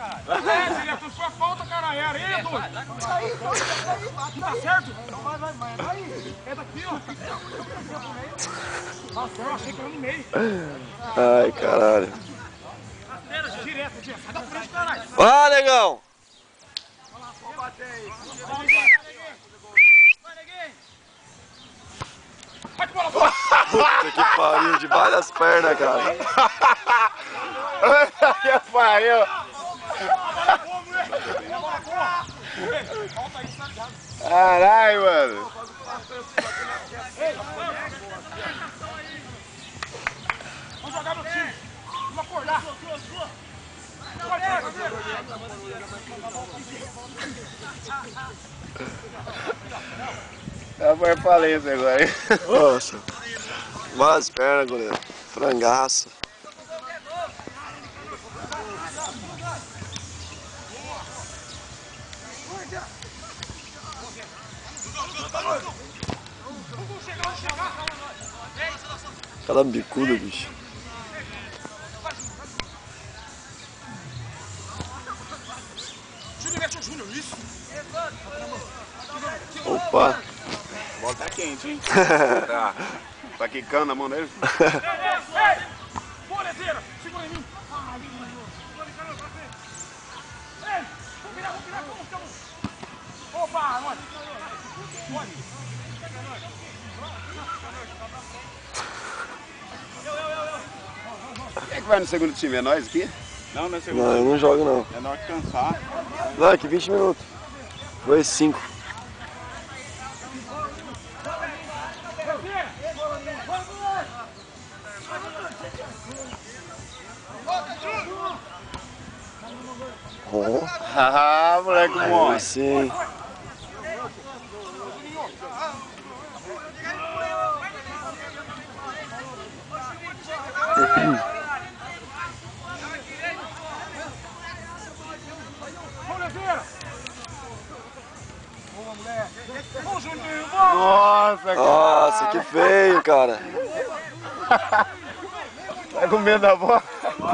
caralho. Direto, sua falta, caralho. É areia, doido. Tá certo? Então vai. É daqui, ó. Nossa, eu achei que era no meio. Ai, caralho. Direto. Sai da frente, caralho. Vai, negão. Vou bater aí. Vai, neguinho. Vai de bola, bola. Puta que pariu, debaixo das pernas, cara. Que pariu. Caralho, mano. Vamos jogar no time. Vamos acordar. Eu vou falência agora, hein? Nossa. Várias pernas, goleiro. Frangaço. Cada bicuda, bicho. Opa! A bola tá quente, hein? Tá quicando na mão dele. Boleteira, segura em mim. Ei, vamos virar, Opa, nós. Quem é que vai no segundo time? É nós aqui? Não, não é segundo. Não, eu não jogo não. É na hora que cansar. Não, aqui 20 minutos. Foi 5. Oh. Ah, moleque bom. Sim. Nossa, cara. Nossa, que feio, cara. Tá com medo da bola?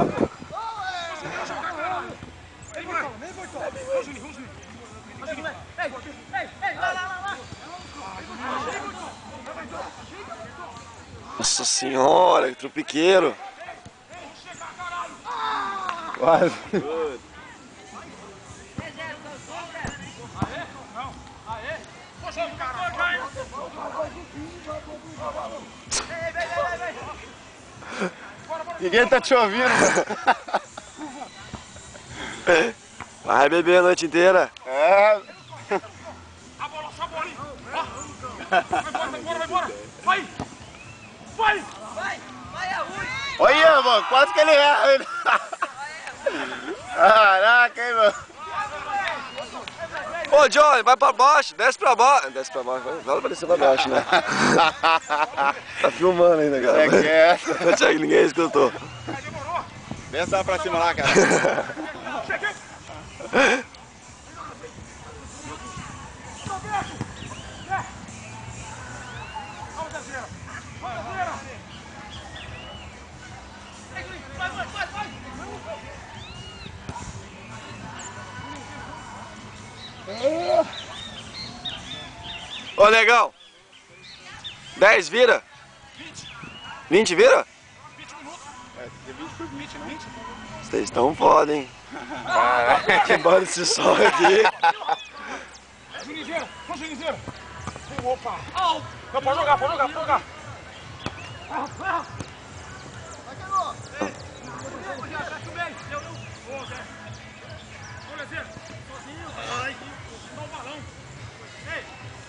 Nossa senhora, que tropiqueiro. Quase. Ninguém tá te ouvindo. Vai beber a noite inteira. É. A bola, só a bola aí. Vai embora. Vai. Vai, é ruim. Olha, mano, quase que ele erra. Caraca, hein, mano. Ô, Johnny, vai pra baixo, desce pra baixo. Desce pra baixo, vai pra descer pra baixo, né? Tá filmando ainda, cara. É que é essa? Ninguém escutou. Desce lá pra cima lá, cara. Ô, negão. 10 vira? 20 vira? 20 minutos. É, 20 por 20, né? Vocês estão foda, hein? Que bando esse sol aqui. Junizeira. Opa. Não, pode jogar. Vai, dá um balão. Ei.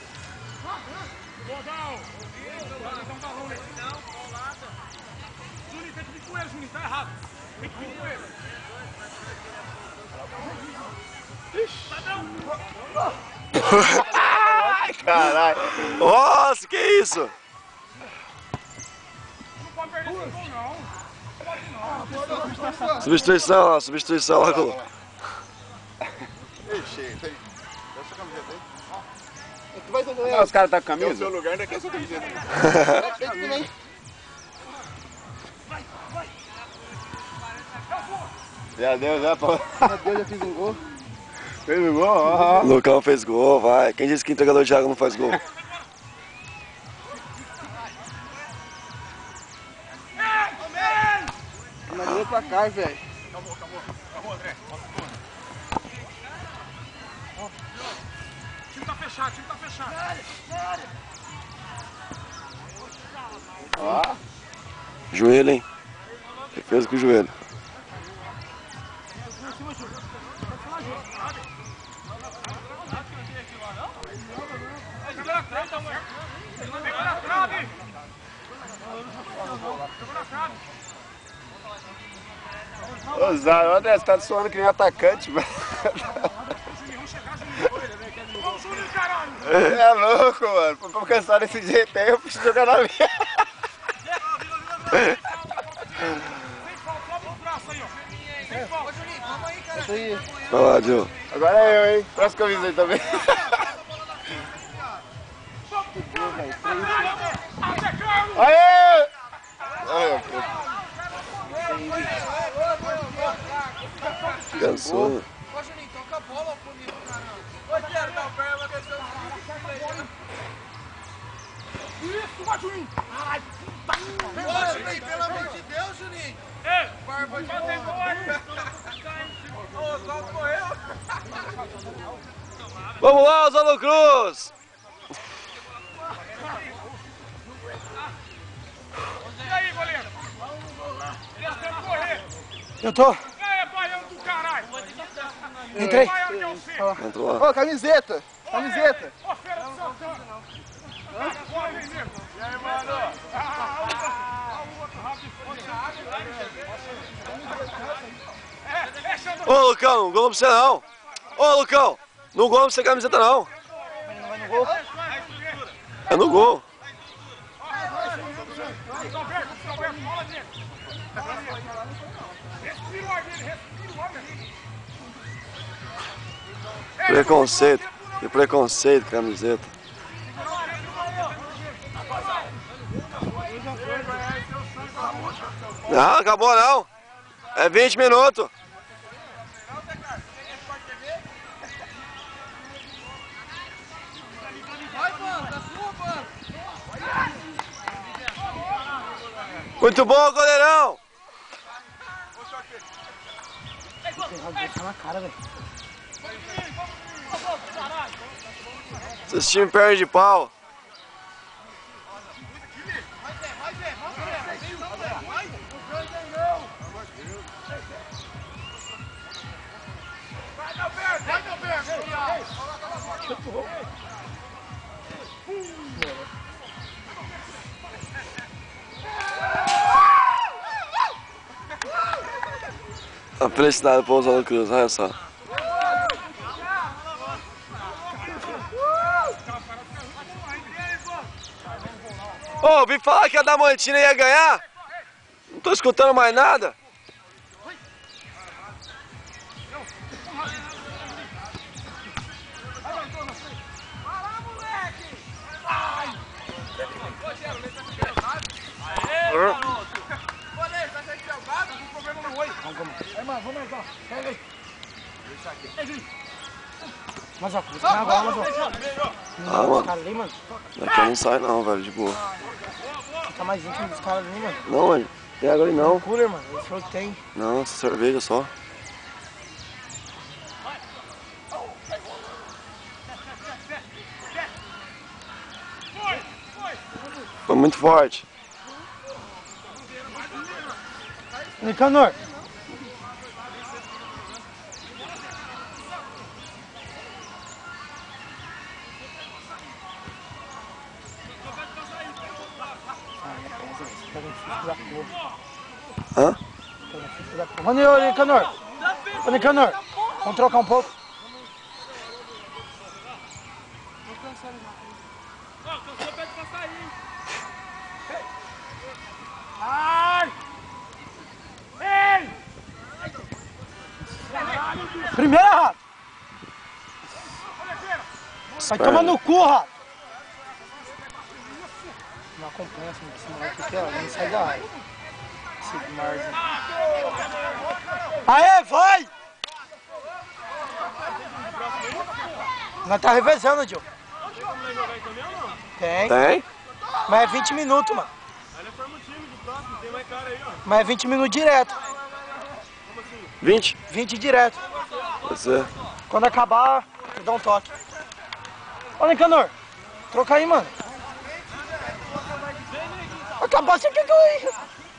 Dá um balão nele. Não, bolada. Juninho, tem que vir com ele, Juninho. Tá errado. Tem que vir com ele. Ai, caralho. Nossa, que isso? Não pode perder esse gol, não. Pode não. Substituição lá, Colo. Ei, chega, tem. Dá essa camiseta aí. Tu vai entender. Os caras tá com camisa? No seu lugar ainda quer essa camiseta. Já deu, já, pô. Deus, já fiz um gol. Fez o gol, ó. O Lucão fez gol, vai. Quem disse que entregador de água não faz gol? Mandou pra cá, velho. Acabou, André. O time tá fechado, Ó. Joelho, hein? Defesa com o joelho. Pegou na trave. Ô, Zé, o André, você tá suando que nem atacante, velho. Vamos, Juninho, caralho. É louco, mano. Pra cansar desse jeito aí, eu preciso jogar na linha. Sem falta, sobe os braços aí, ó. Sem falta. Isso aí. Vai lá, Diogo. Agora é eu, hein. Próximo camisa aí também. Até Carlos. Aê! Aê, Cansou. Ô, Juninho, toca a bola comigo, caramba. Ô, Tiago, não, perna vai descer o Isso, vai, Juninho. Ai, puta que pariu. Ô, Juninho, pelo amor de Deus, Juninho. Ei, Barba de vai ter gol aí. Ô, só correu. Vamos lá, Oswaldo Cruz! E aí, goleiro? Eles têm que correr. Eu tô. É, baiano do caralho. Entrei. Baiano que é você. Entrou lá. Ô, camiseta. Camiseta. Ô, Feira do Santana. Bora, menino. E aí, mano? O outro rápido. É, Xandão. Ô, Lucão, não gol pra você não. Ô, Lucão, não gol pra você camiseta não. É no gol. Alberto, fala dele. Respira o ar dele, respira o ar dele. Preconceito. Que preconceito, camiseta. Não, acabou não. É 20 minutos. Vai, mano, da sua, mano. Muito bom, goleirão. Na cara, velho. Esses times perdem de pau. Vai, Alberto. A felicidade para Oswaldo Cruz, olha só. Ô, ouvi falar que a Damantina ia ganhar? Não tô escutando mais nada. Goleiro, tá sendo jogado? O problema no oi. Aí, mano, vamos aí, ó. Pega aí. Mas, ó, buscar na bola, mas, ó. Ah, mano. Cara ali, mano. Daqui não sai não, velho, de boa. Tá mais íntimo dos caras ali, mano. Não, mano. Tem água ali não. Cooler, mano. Esse falou que tem. Não, cerveja só. Foi muito forte. Nicanor. Hã? Ô, Nicanor. Ô, Nicanor. Vamos trocar um pouco. Ai! Ei! Primeira, rato. Vai tomar no cu, rato. Não acompanha esse moleque aqui, ó. Não sai da área. Esse Marzinho. Aê, vai! Nós tá revezando, Diogo. Tem. Tem? Mas é 20 minutos, mano. Olha, forma o time do próximo, tem mais cara aí, ó. Mas é 20 minutos direto. 20? 20 direto. Pode ser. Quando acabar, dá um toque. Ô, Nicanor, troca aí, mano. Acabou, você quer que eu ir?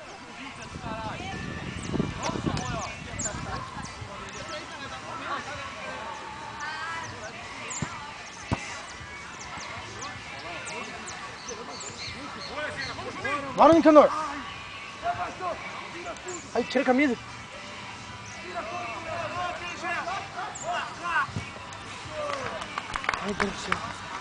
Bora, Nicanor. Aí, tira a camisa. Ai, Deus do céu.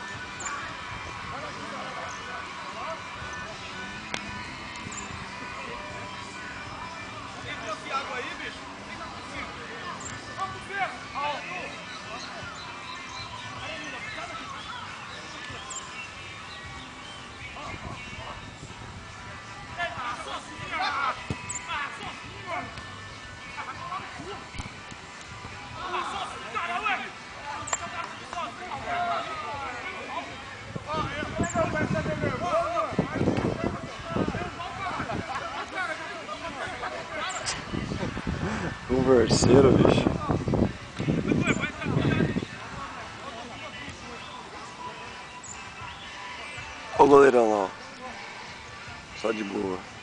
Converseiro, bicho. Olha o goleirão lá, ó. Só de boa.